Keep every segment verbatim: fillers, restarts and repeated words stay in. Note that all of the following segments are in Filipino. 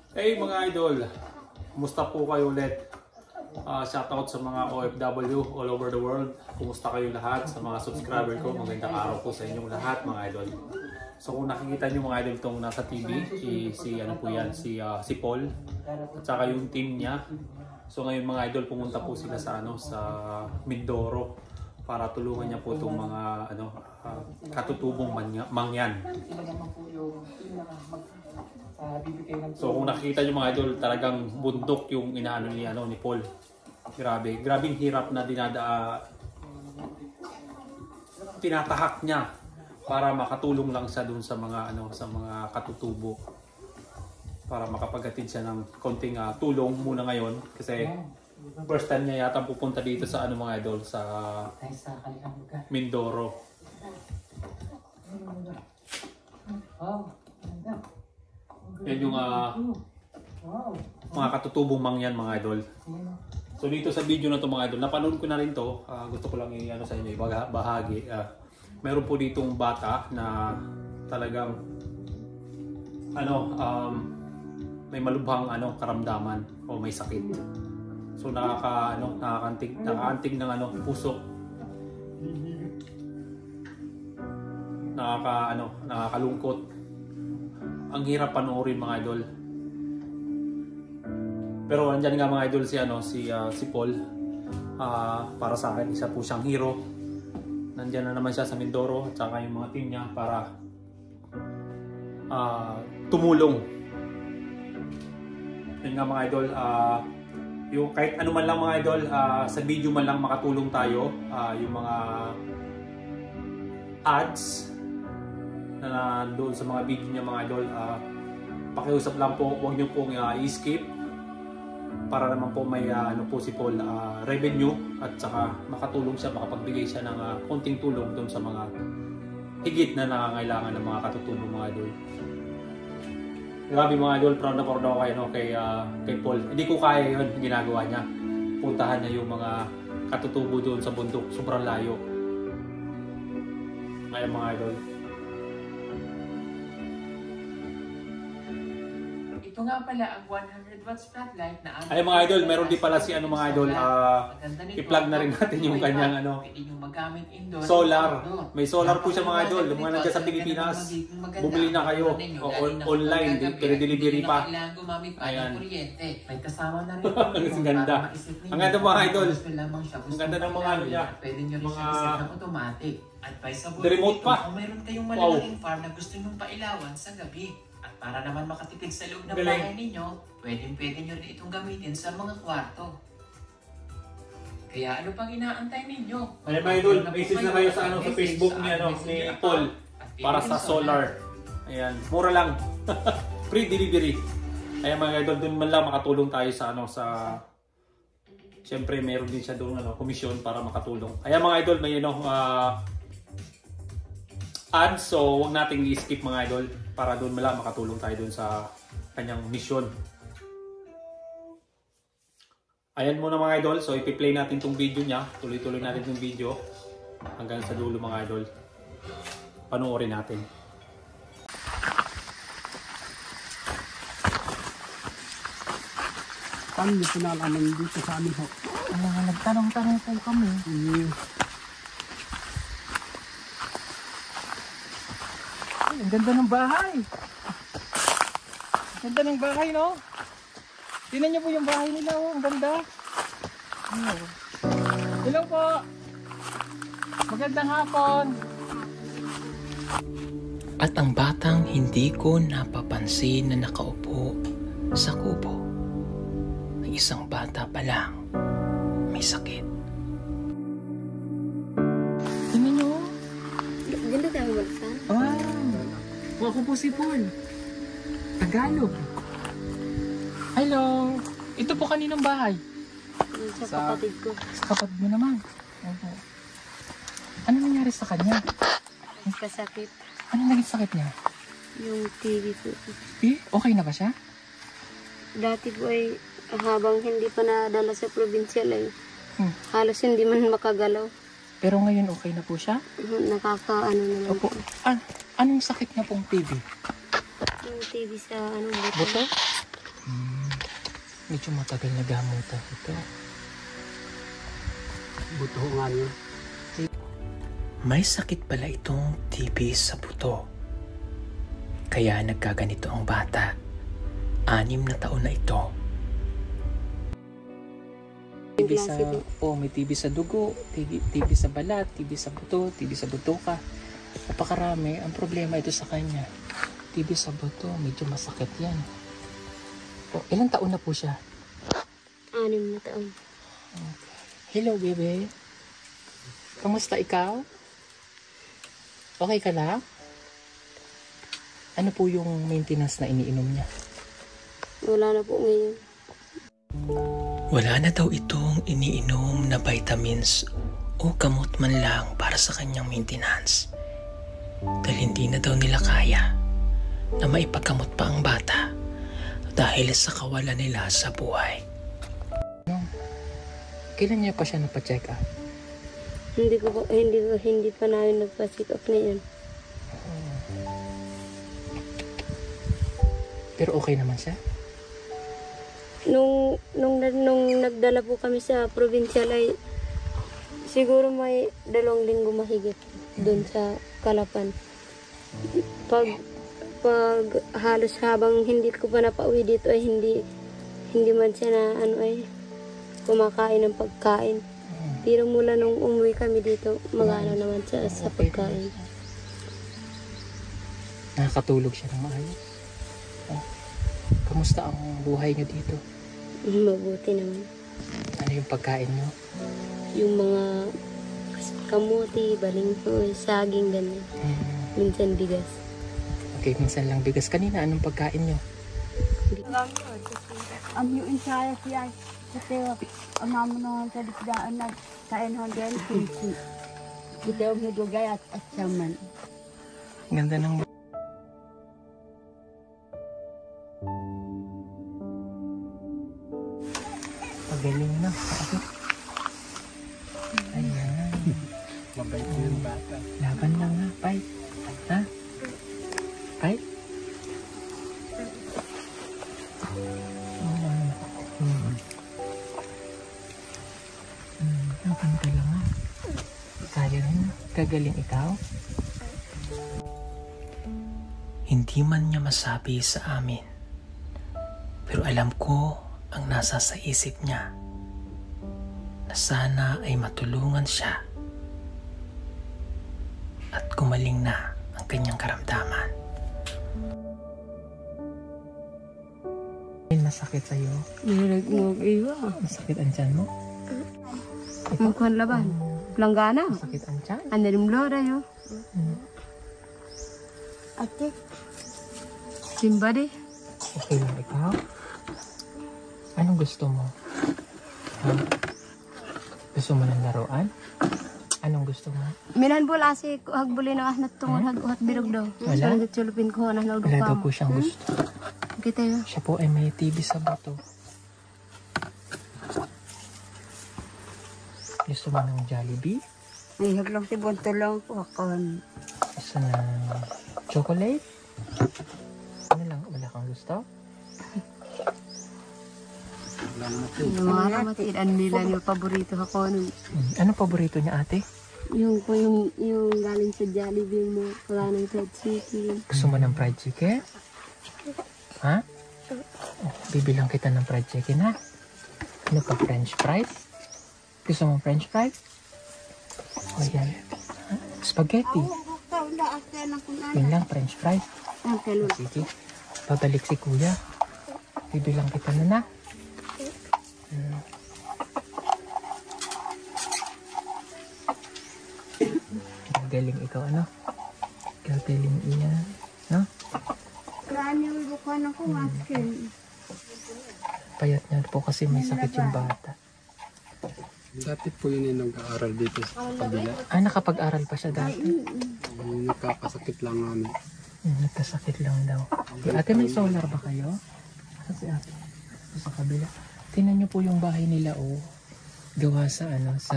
Hey mga idol, kumusta po kayo ulit? Uh, shoutout sa mga O F W all over the world. Kumusta kayo lahat? Sa mga subscriber ko, magandang araw po sa inyong lahat mga idol. So kung nakikita nyo mga idol itong nasa T V, si, si ano po yan, si, uh, si Paul at saka yung team niya. So ngayon mga idol, pumunta po sila sa ano sa Mindoro para tulungan niya po itong mga ano uh, katutubong mangyan. So kung nakikita nyo mga idol, talagang bundok yung inaano ni ano ni Paul. Grabe, grabing hirap na dinada tinatahak niya para makatulong lang siya dun sa mga ano sa mga katutubo. Para makapaghatid siya ng konting uh, tulong muna ngayon kasi first time niya yata pupunta dito sa ano mga idol sa Mindoro. Yan yung uh, mga katutubong mangyan mga idol. So dito sa video na to mga idol, napanood ko na rin to. Uh, gusto ko lang i-ano sa inyo, ibahagi. Uh, meron po ditong bata na talagang ano um, may malubhang ano karamdaman o may sakit. So nakaka ano nakakantig nakaantig ng ano puso. Nakaka ano nakakalungkot. Ang hirap panoorin mga idol. Pero andyan nga mga idol si ano si uh, si Paul. Uh, para sa akin isa po siyang hero. Nandiyan na naman siya sa Mindoro at saka yung mga team niya para uh, tumulong. Yun nga mga idol, uh, yung kahit ano man lang mga idol, uh, sa video man lang makatulong tayo, uh, yung mga ads na doon sa mga video niya mga idol, uh, pakiusap lang po, huwag nyo pong uh, i-skip para naman po may uh, ano po si Paul uh, revenue at saka makatulong siya, makapagbigay siya ng uh, konting tulong doon sa mga higit na nangangailangan ng mga katutubong mga idol. Grabe mga idol, proud na proud ako kay, no, kay, uh, kay Paul. Hindi ko kaya yun, ginagawa niya. Puntahan niya yung mga katutubo doon sa bundok, sobrang layo. Ngayon mga idol. Ito nga pala ang one hundred watts floodlight na ay mga idol, meron din pala si ano mga idol, uh, i-plug na rin natin yung kanyang ano solar. May solar po siya mga idol. Yung mga nandiyan sa Pilipinas, bumili na kayo o on, online, pero delivery pa. Ayan. May kasama na rin. Ang ganda. Ang ganda mga idol. Ang ganda ng mga ano niya. Pwede nyo rin siya iset ng automatic. Advisable. The remote pa. Kung meron kayong malalaking farm na gusto nyong pailawan sa gabi. At para naman makatipid sa loob ng bahay ninyo, pwedeng-pwede nyo rin itong gamitin sa mga kwarto. Kaya ano pang inaantay ninyo? Ayan mga idol, message na kayo sa ano sa Facebook ni ano ni Paul para sa solar. Ayan, mura lang. Free delivery. Ayan mga idol, doon man lang makatulong tayo sa ano sa siyempre meron din siya doon ano komisyon para makatulong. Ayan mga idol, may ano uh, ads, so huwag nating i-skip mga idol para doon mala makatulong tayo doon sa kanyang mission. Ayan muna mga idol, so ipi-play natin tong video niya. Tuloy-tuloy natin tong video hanggang sa dulo mga idol. Panoorin natin. Paano niyo pinalaman dito sa amin ho? Ano nga, nagtanong-tanong po kami. Mm. Ang ganda ng bahay. Ang ganda ng bahay, no? Tingnan niyo po yung bahay nila, oh. Ang ganda. Oh. Hello po. Magandang hapon. At ang batang hindi ko napapansin na nakaupo sa kubo ay isang bata pa lang may sakit. Tingnan niyo. Ganda tayo balsan. Wow. Ako po si Paul. Tagalog. Hello. Ito po kaninong bahay? Sa, sa kapatid ko. Sa kapatid mo naman. Opo. Ano nangyari sa kanya? Kasakit. Ano naging sakit niya? Yung T V po. Eh, okay na ba siya? Dati po ay habang hindi pa nadala sa probinsya ay Hmm. halos hindi man makagalaw. Pero ngayon okay na po siya? Nakaka-ano naman Opo. po. Ah, anong sakit niya pong T V? Yung T V sa ano, buto. Buto? Hmm. Medyo matagal na gamutan ito. Buto nga niya. May sakit pala itong T B sa buto. Kaya nagkaganito ang bata. Anim na taon na ito. T B sa, oh, may T B sa dugo, T B, T B sa balat, T B sa buto, T B sa butoka. Napakarami. Ang problema ito sa kanya. T B sa buto, medyo masakit yan. Oh, ilang taon na po siya? Anim na taon. Hello, bebe. Kamusta ikaw? Okay ka lang? Ano po yung maintenance na iniinom niya? Wala na po ngayon. Wala na daw itong iniinom na vitamins o gamot man lang para sa kanyang maintenance. Dahil hindi na daw nila kaya na maipagkamot pa ang bata dahil sa kawalan nila sa buhay. Kailan niya pa siya napacheck up? Hindi ko po, hindi ko, hindi pa namin nagpa-check up na yan. Pero okay naman siya? Nung, nung, nung nagdala po kami sa provincial ay siguro may dalawang linggo mahigit doon sa Kalapan. Pag, pag halos habang hindi ko pa napauwi dito ay hindi, hindi man siya na ano ay kumakain ng pagkain. Pero mula nung umuwi kami dito, mag-ano naman siya sa pagkain. Nakakatulog siya ng maayos. Oh. Kamusta ang buhay niyo dito? Mabuti naman. Ano yung pagkain niyo? Yung mga kamuti, balinghoy, saging, ganyan. Hmm. Minsan bigas. Okay, minsan lang bigas. Kanina, anong pagkain niyo? Ang yung insaya siya, kasi ang mamo naman sa disdaan na kain hanggang pinsi. Kita yung hidugay at asyaman. Ganda ng... Pagaling na. Ayan. Mabait yung bata. Laban lang ha, Pai. Ha? Pai? Hmm. Hmm, laban ka lang ha. Kaya rin. Kagaling ikaw. Hindi man niya masabi sa amin. Pero alam ko ang nasa sa isip niya na sana ay matulungan siya at gumaling na ang kanyang karamdaman. May masakit sa'yo? Nag-iwa. Masakit ang tiyan mo? Mukhang laban. Langgana. Masakit ang tiyan? Ano rin lora yun? Hmm. Ate. Simba di. Okay lang ikaw? Anong gusto mo? Ha? Gusto mo ng laruan? Anong gusto mo? Minan bola si hagbuli na ahnat tungod hag uhat birog daw. Wala? Wala sulupin ko na nagdo Wala daw pa. po siyang gusto. Kita yun. Siya po ay may T B sa bato. Gusto mo ng Jollibee? Ay, haglang si Bontolong ko ako. Gusto ng chocolate? Ano lang? Wala kang gusto? Yung mga ramatid, ano nila yung paborito ako. Nung, Hmm. Anong paborito niya, ate? yung ko yung, yung galing sa Jollibee mo, wala ng fried chicken. Gusto mo ng fried chicken? Ha? Oh, bibilang kita ng fried chicken, ha? Ano pa, french fries? Gusto mo french fries? O yan. Ha? Spaghetti. Yun lang, french fries. Okay, O, sige. Babalik si kuya. Bibilang kita na na. Hmm. Gagaling ikaw, ano? Gagaling iyan. No? Marami yung bukan ako, akin. Payat na po kasi may sakit yung bata. Dati po yun yung nag-aaral dito sa kabila. Ah, nakapag-aral pa siya dati. Yung nakakasakit lang namin. Hmm, nagkasakit lang daw. Ate, may solar ba kayo? Kasi ate, sa kabila. Tingnan niyo po yung bahay nila, oh. Gawa sa ano, sa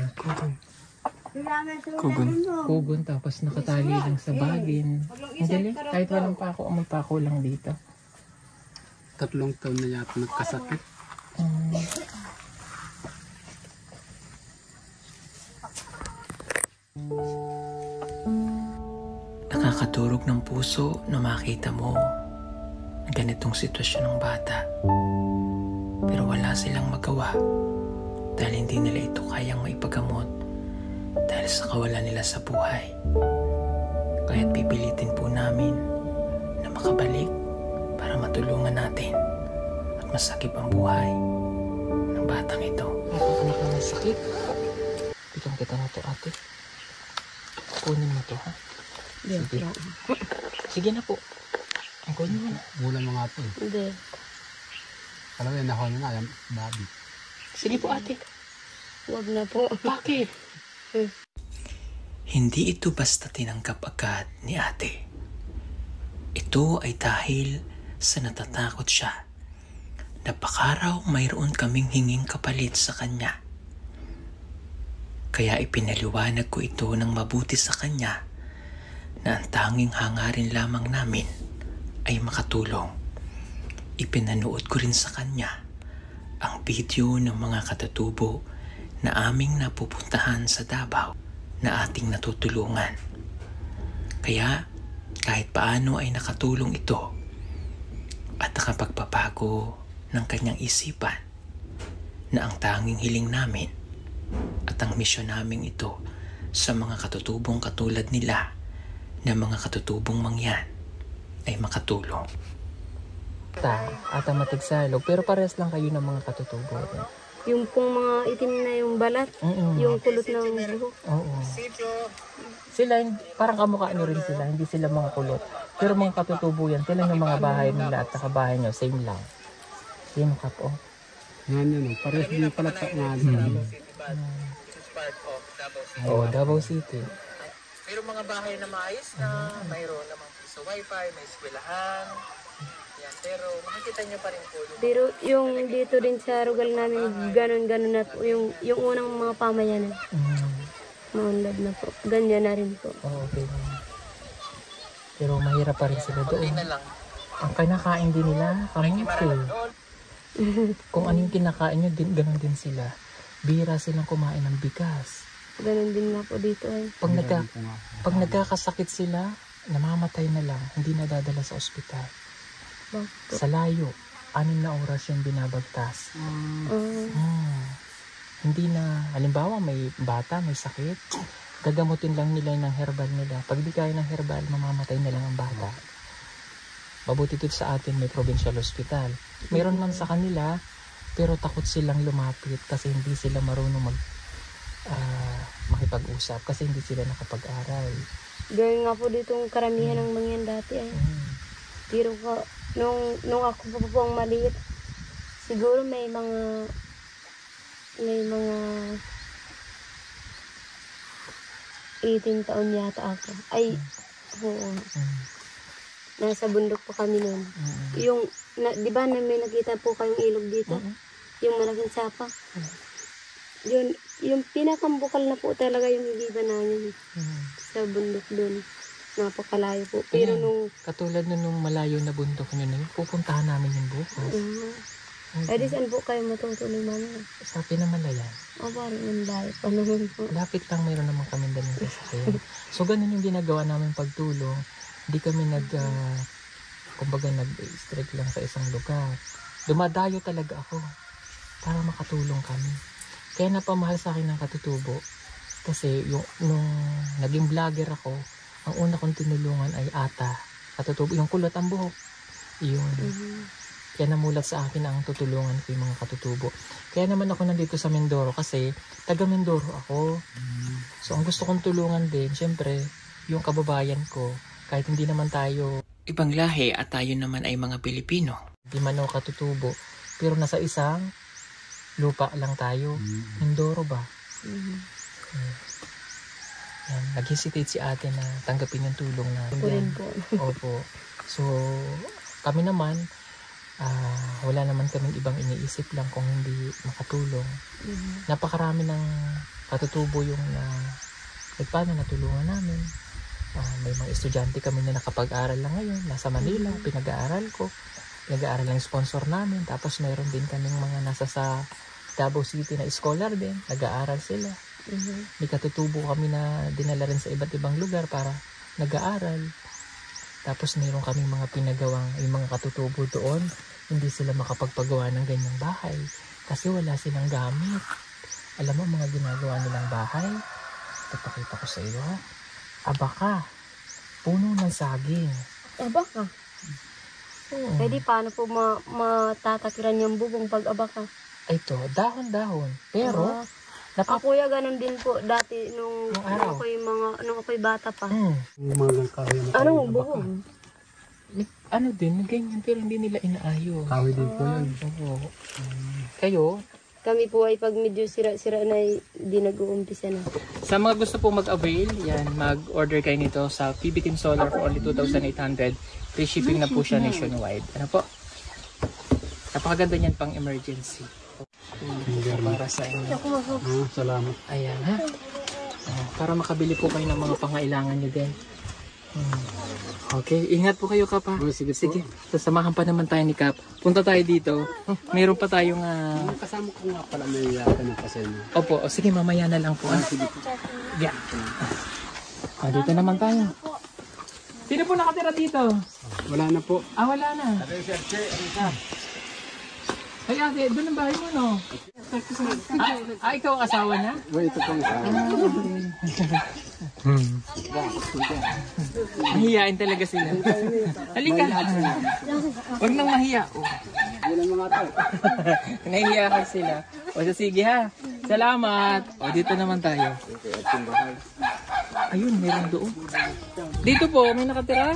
Kugon. kugon, tapos nakatali lang sa bagin. Ang galing. Kahit walang pako, may pako lang dito. tatlong taon na yata nagkasakit. Nakakaturog ng puso na makita mo ang ganitong sitwasyon ng bata. Pero wala silang magawa dahil hindi nila ito kayang maipagamot dahil sa kawalan nila sa buhay. Kaya't pipilitin po namin na makabalik para matulungan natin at masakip ang buhay ng batang ito. Anak na may sakit. Bigyan kita na ito, ate. Kunin mo ito, ha? Sige. Sige na po. Ang kunin mo na. Mula mga ito eh. Hindi. Alam mo, nahon na yan, babi. Sige po, ate. Huwag na po. Bakit? Hindi ito basta tinanggap agad ni ate. Ito ay dahil sa natatakot siya na baka raw mayroon kaming hinging kapalit sa kanya. Kaya ipinaliwanag ko ito ng mabuti sa kanya na ang tanging hangarin lamang namin ay makatulong. Ipinanood ko rin sa kanya ang video ng mga katatubo na aming napupuntahan sa Davao na ating natutulungan. Kaya kahit paano ay nakatulong ito at nakapagpapago ng kanyang isipan na ang tanging hiling namin at ang misyon namin ito sa mga katutubong katulad nila na mga katutubong mangyan ay makatulong. Ta, at ang matigsalog, pero parehas lang kayo ng mga katutubo. Yung pong mga itim na yung balat, Mm-mm. yung kulot ng buhok. Oo. Sila, parang kamukha nyo rin sila, hindi sila mga kulot. Pero mga katutubo yan, sila yung mga bahay nila at nakabahay nyo, same lang. Yan ka po. Yan yun, parehas din pala sa nga. Oo, Davao City. Mayroong mga bahay na maayos na, mayroon namang piso wifi, may eskwelahan. Yan, pero makikita nyo pa rin po. Yung... Pero yung dito din sa Rugal namin, ganun-ganun na po. Yung, yung unang mga pamayanan, Mm. maunlad na po. Ganyan na rin po. Oo, okay. Pero mahirap pa rin sila doon. Ang kinakain din nila, kamuti. Kung ano yung kinakain nyo, din, ganun din sila. Bihira silang kumain ng bigas. Ganun din nga po dito ay. Pag, nagka, pag nagkakasakit sila, namamatay na lang, hindi nadadala sa ospital. Bakit? Sa layo, anim na oras yung binabagtas. Ah, Hmm. Hindi na, halimbawa may bata, may sakit, gagamutin lang nila ng herbal nila. Pag di kaya ng herbal, mamamatay na lang ang bata. Mabuti dito sa atin may provincial hospital. Meron man sa kanila, pero takot silang lumapit kasi hindi sila marunong mag uh, makipag-usap kasi hindi sila nakapag-aral. gawin nga po dito ang karamihan ng mangyan dati ay. Hmm. Pero ko, nung, nung ako pa po ang maliit, siguro may mga may mga eighteen taon yata ako. Ay, oo. Hmm. Nasa bundok pa kami noon. Hmm. Yung, na, di ba na may nakita po kayong ilog dito? Hmm. Yung malaking sapa. Yun, yung pinakambukal na po talaga yung higiban namin Hmm. sa bundok doon. Napakalayo po. Pero Ayan. nung, Katulad nun nung malayo na bundok nyo na yun, pupuntahan namin yung bukas. uh, Hmm. ay di saan po kayo matutuloy mama? Sa Pinamalayan. O parang ang layo pa naman po. Lapit lang, mayroon naman kami dalang sasakyan. So, ganun yung ginagawa namin pagtulong. Hindi kami nag, uh, kumbaga nag-strike lang sa isang lugar. Dumadayo talaga ako para makatulong kami. Kaya napamahal sa akin ng katutubo. Kasi yung, nung naging vlogger ako, ang una kong tinulungan ay ata. Katutubo, yung kulot ang buhok. Yun. Mhm. Kaya namulat sa akin ang tutulungan ko yung mga katutubo. Kaya naman ako nandito sa Mindoro kasi taga Mindoro ako. So ang gusto kong tulungan din, syempre, yung kababayan ko, kahit hindi naman tayo ibang lahi at tayo naman ay mga Pilipino. Di man ako katutubo, pero nasa isang lupa lang tayo. Mindoro ba? Mhm. Hmm. Yan, nag-hesitate si ate na tanggapin yung tulong na. Ako rin po. Opo. So, kami naman, Uh, wala naman kaming ibang iniisip lang kung hindi makatulong. Mhm. Napakarami ng katutubo yung na uh, paano natulungan namin. Uh, may mga estudyante kami na nakapag-aral lang ngayon, nasa Manila, pinag-aaral ko. nag-aaral ng sponsor namin. Tapos mayroon din kaming mga nasa sa Davao City na scholar din, nag-aaral sila. Mhm. May katutubo kami na dinala rin sa iba't ibang lugar para nag-aaral. Tapos mayroon kaming mga pinagawang, yung mga katutubo doon, hindi sila makapagpagawa ng ganyang bahay kasi wala silang gamit. Alam mo mga ginagawa nilang bahay? Papakita ko sa iyo. Abaka, puno ng saging. Abaka. Oo. Pwede paano po ma matatakiran yung bubong pag abaka? Ito, dahon-dahon. Pero, Ah, napap... ako kuya ganun din po dati nung Nung nung araw. ako'y mga nung ako'y bata pa. Hmm. Yung mga kahoy na Ano kahoy na baka. bubong? Ano din, ganyan, pero hindi nila inaayos. Kahoy din po yun. Oo. Kayo, Kami po ay pag medyo sira-sira na ay di nag-uumpisa na. sa mga gusto po mag-avail, yan, mag-order kayo nito sa P B Team Solar for only two thousand eight hundred. Free shipping na po siya nationwide. Ano po? Napakaganda niyan pang emergency. Para sa inyo. Ah, salamat. Ayan ha. Ah, para makabili po kayo ng mga pangailangan nyo din. Hmm. Okay, ingat po kayo Kap ha. Oh, sige po. Sige, sasamahan pa naman tayo ni Kap. Punta tayo dito. Hmm, Meron pa tayong... ah, Ang kasama ko nga pala may yakan ng pasenyo. Opo, o sige mamaya na lang po. Ah, sige po. Yeah. Ah, dito naman tayo. Sino po nakatira dito? Wala na po. Ah, wala na. Ay ate, doon ang bahay mo no? Ah, ah ikaw ang asawa niya? Wait, ito pong isa. Mahihain talaga sila. Halika. Huwag nang mahiya. Oh. Yan ang mga ito. Nahihiya kayo sila. O so, sige ha. Salamat. O dito naman tayo. Ayun, meron doon. Dito po, may nakatira.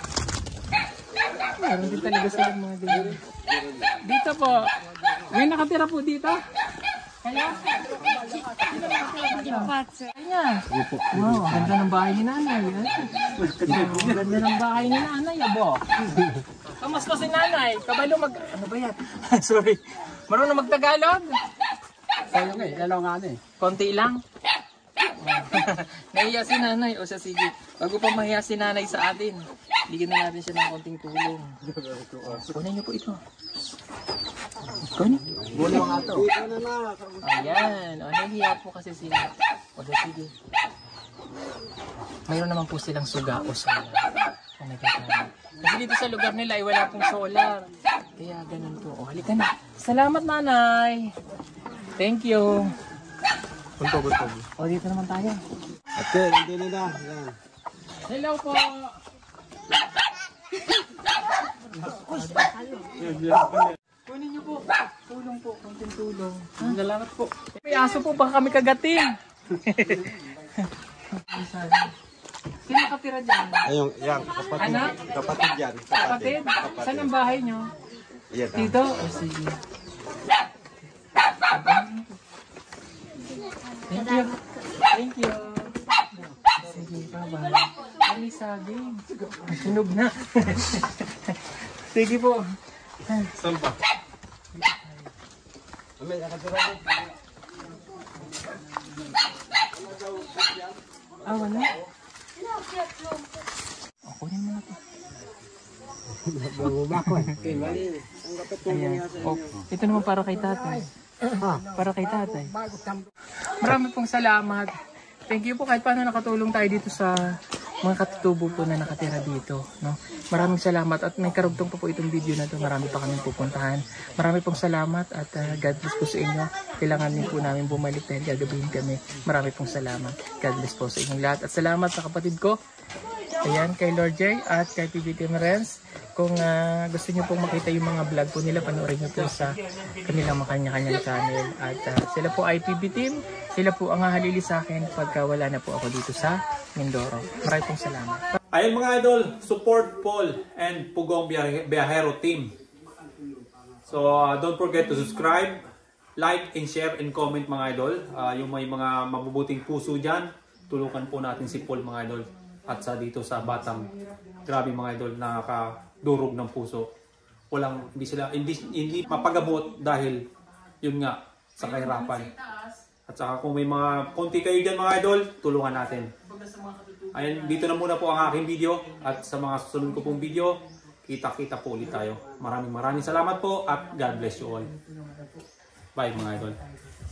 Meron din talaga sila mga ganyan. Dito po. May nakatira po dito. Kaya? Sino nakatira dito? Kaya. Wow, ganda ng bahay ni nanay. Ang ganda ng bahay ni nanay, abo. Kamusta si nanay? Kabalo mag... Ano ba yan? Sorry. Marunong magtagalog? Sayo nga eh, lalaw nga na eh. Konti lang. Nahiya si nanay. O siya, sige. Bago pa mahiya si nanay sa atin, bigyan na natin siya ng konting tulong. Kunin niyo po ito. Kunin. Wala nga ito. Ayan. O, nahiya po kasi sila. O siya, sige. Mayroon naman po silang suga o solar. Na nagkakaroon. Kasi dito sa lugar nila ay wala pong solar. Kaya ganun po. O, halika na. Salamat nanay. Thank you. Punto, punto. O, dito naman tayo. Ate, nandun na. Yan. Hello po. Kunin niyo po. Tulong po, konting tulong. Salamat po. May aso po, baka kami kagatin. Sino nakatira dyan? Ayun, yan, kapatid. Anak? Kapatid yan. Kapatid? Saan ang bahay niyo? Yan. Dito? O sige. Thank you. Thank you. Sige, bye-bye. Ay, saging. Sunog na. Sige po. Saan pa? May nakatira din. Ah, wala. O, kunin mo na to. Ayan. O, ito naman para kay tatay. Para kay tatay. Marami pong salamat. Thank you po kahit paano nakatulong tayo dito sa mga katutubo po na nakatira dito. No? Maraming salamat at may karugtong pa po itong video na to. Marami pa kaming pupuntahan. Marami pong salamat at uh, God bless po sa inyo. Kailangan din po namin bumalik dahil gagabihin kami. Marami pong salamat. God bless po sa inyong lahat. At salamat sa kapatid ko. Ayan, kay Lord J at kay P B Team Renz. Kung uh, gusto nyo pong makita yung mga vlog po nila, panoorin nyo po sa kanilang mga kanya-kanyang channel. At uh, sila po ay P B Team. Sila po ang hahalili sa akin pagka wala na po ako dito sa Mindoro. Maraming pong salamat. Ayun mga idol, support Paul and Pugong Biyahero team. So uh, don't forget to subscribe, like and share and comment mga idol. Uh, yung may mga mabubuting puso dyan, tulungan po natin si Paul mga idol. At sa dito sa Batam, grabe mga idol, nakakadurog ng puso. Walang, hindi sila, hindi, hindi mapagamot dahil yun nga, sa kahirapan. At saka kung may mga konti kayo dyan mga idol, tulungan natin. Ayun, dito na muna po ang aking video. At sa mga susunod ko pong video, kita-kita po ulit tayo. Maraming maraming salamat po at God bless you all. Bye mga idol.